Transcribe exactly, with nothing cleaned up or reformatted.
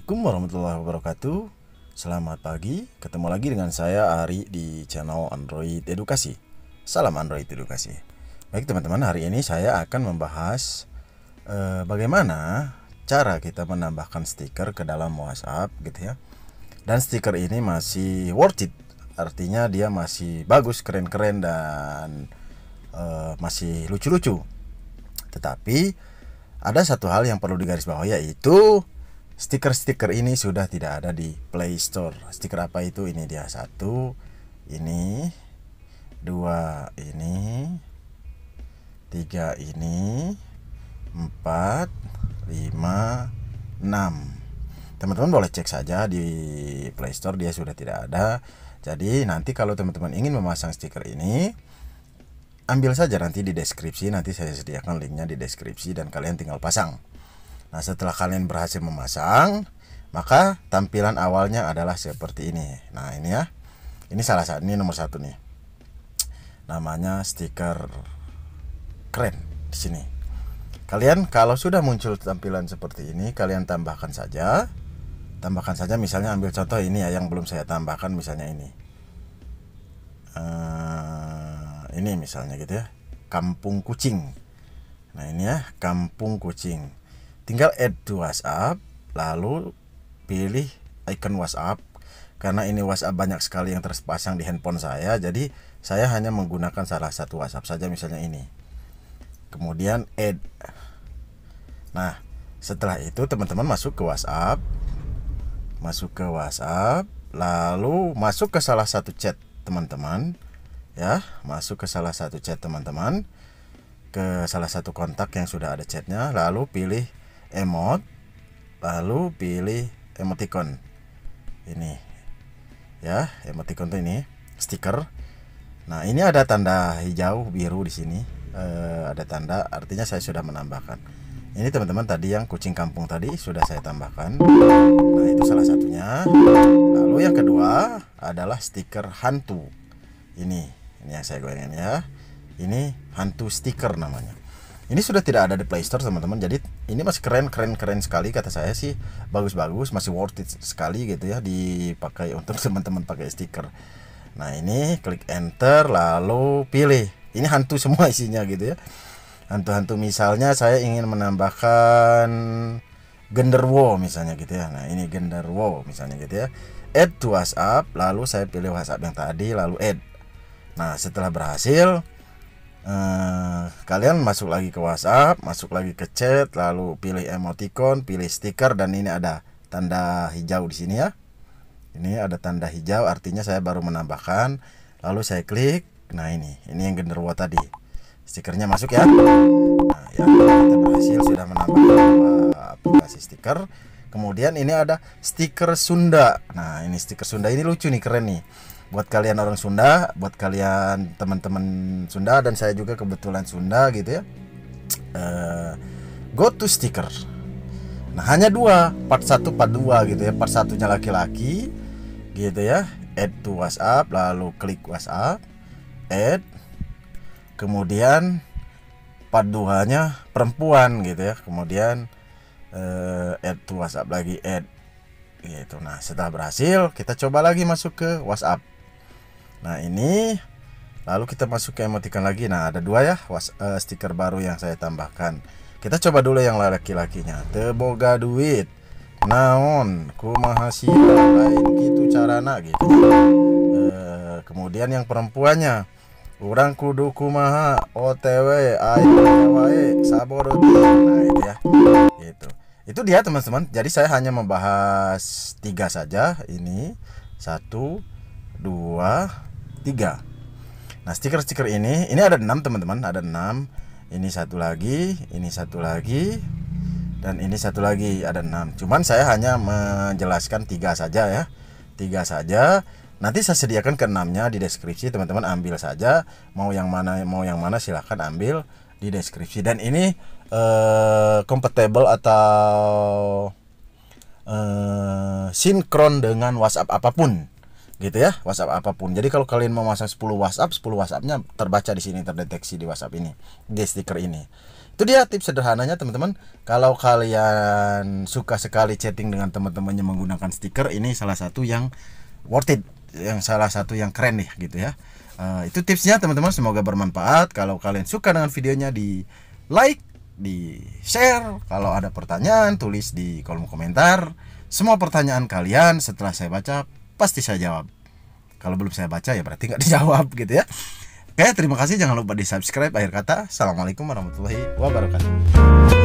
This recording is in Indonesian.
Assalamualaikum warahmatullahi wabarakatuh. Selamat pagi, ketemu lagi dengan saya Ari di channel Android Edukasi. Salam Android Edukasi. Baik teman-teman, hari ini saya akan membahas eh, bagaimana cara kita menambahkan stiker ke dalam WhatsApp gitu ya. Dan stiker ini masih worth it, artinya dia masih bagus, keren-keren dan eh, masih lucu-lucu. Tetapi ada satu hal yang perlu digarisbawahi, yaitu stiker-stiker ini sudah tidak ada di Play Store. Stiker apa itu? Ini dia, satu, ini, dua, ini, tiga, ini, empat, lima, enam. Teman-teman boleh cek saja di Play Store, dia sudah tidak ada. Jadi nanti kalau teman-teman ingin memasang stiker ini, ambil saja nanti di deskripsi, nanti saya sediakan linknya di deskripsi dan kalian tinggal pasang. Nah, setelah kalian berhasil memasang, maka tampilan awalnya adalah seperti ini. Nah, ini ya. Ini salah satu, ini nomor satu nih. Namanya stiker keren di sini. Kalian kalau sudah muncul tampilan seperti ini, kalian tambahkan saja. Tambahkan saja, misalnya ambil contoh ini ya, yang belum saya tambahkan misalnya ini. Uh, ini misalnya gitu ya. Kampung Kucing. Nah, ini ya, Kampung Kucing. Tinggal add to WhatsApp, lalu pilih icon WhatsApp. Karena ini WhatsApp banyak sekali yang terpasang di handphone saya, jadi saya hanya menggunakan salah satu WhatsApp saja, misalnya ini. Kemudian add. Nah, setelah itu teman-teman masuk ke WhatsApp, masuk ke WhatsApp, lalu masuk ke salah satu chat teman-teman, ya, masuk ke salah satu chat teman-teman, ke salah satu kontak yang sudah ada chatnya, lalu pilih emot, lalu pilih emoticon ini ya, emoticon tuh ini stiker. Nah, ini ada tanda hijau biru di sini, e, ada tanda, artinya saya sudah menambahkan. Ini teman-teman tadi yang kucing kampung tadi sudah saya tambahkan. Nah, itu salah satunya. Lalu yang kedua adalah stiker hantu. Ini ini yang saya goyangin ya, ini hantu stiker namanya. Ini sudah tidak ada di Play Store teman-teman. Jadi ini masih keren keren keren sekali, kata saya sih bagus-bagus, masih worth it sekali gitu ya dipakai untuk teman-teman pakai stiker. Nah, ini klik enter lalu pilih. Ini hantu semua isinya gitu ya. Hantu-hantu, misalnya saya ingin menambahkan genderuwo misalnya gitu ya. Nah, ini genderuwo misalnya gitu ya. Add to WhatsApp, lalu saya pilih WhatsApp yang tadi lalu add. Nah, setelah berhasil, Uh, kalian masuk lagi ke WhatsApp, masuk lagi ke chat, lalu pilih emoticon, pilih stiker, dan ini ada tanda hijau di sini ya. Ini ada tanda hijau, artinya saya baru menambahkan. Lalu saya klik. Nah, ini, ini yang genderuwo tadi. Stikernya masuk ya. Nah, ya, kita berhasil sudah menambahkan aplikasi stiker. Kemudian ini ada stiker Sunda. Nah, ini stiker Sunda ini lucu nih, keren nih. Buat kalian orang Sunda, buat kalian teman-teman Sunda, dan saya juga kebetulan Sunda gitu ya. uh, Go to sticker. Nah, hanya dua, part satu, part dua gitu ya. Part satunya laki-laki gitu ya, add to WhatsApp, lalu klik WhatsApp, add. Kemudian part dua nya perempuan gitu ya. Kemudian uh, add to WhatsApp lagi, add gitu. Nah, setelah berhasil, kita coba lagi masuk ke WhatsApp. Nah, ini lalu kita masuk ke emoticon lagi. Nah, ada dua ya was, uh, stiker baru yang saya tambahkan. Kita coba dulu yang laki-lakinya. Teboga duit naon kumaha sih lain gitu carana gitu. Uh, kemudian yang perempuannya, urang kudu kumaha O T W aya wae saboroti. Nah, itu ya. Gitu. Itu dia teman-teman. Jadi saya hanya membahas tiga saja. Ini satu, dua, tiga. Nah, stiker-stiker ini, ini ada enam teman-teman, ada enam. Ini satu lagi, ini satu lagi, dan ini satu lagi, ada enam. Cuman saya hanya menjelaskan tiga saja ya, tiga saja. Nanti saya sediakan ke enamnya di deskripsi, teman-teman ambil saja. Mau yang mana, mau yang mana silahkan ambil di deskripsi. Dan ini eh, compatible atau eh, sinkron dengan WhatsApp apapun. gitu ya, WhatsApp apapun. Jadi kalau kalian mau masang sepuluh WhatsApp, sepuluh WhatsApp-nya terbaca di sini, terdeteksi di WhatsApp ini, di stiker ini. Itu dia tips sederhananya teman-teman. Kalau kalian suka sekali chatting dengan teman-temannya menggunakan stiker, ini salah satu yang worth it, yang salah satu yang keren nih gitu ya. Uh, itu tipsnya teman-teman, semoga bermanfaat. Kalau kalian suka dengan videonya, di like, di share. Kalau ada pertanyaan, tulis di kolom komentar. Semua pertanyaan kalian setelah saya baca pasti saya jawab. Kalau belum saya baca ya berarti nggak dijawab gitu ya. Oke, terima kasih, jangan lupa di subscribe. Akhir kata, assalamualaikum warahmatullahi wabarakatuh.